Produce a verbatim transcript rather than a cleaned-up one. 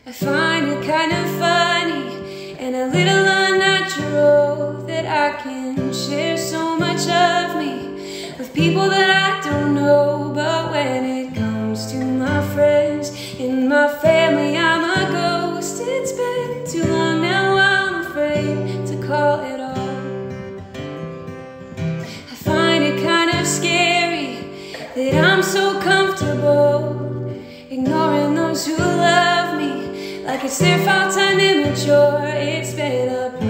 I find it kind of funny and a little unnatural that I can share so much of me with people that I don't know. But when it comes to my friends and my family, I'm a ghost. It's been too long now, I'm afraid to call it all. I find it kind of scary that I'm so comfortable ignoring those who love me, like it's their fault I'm immature. It's been a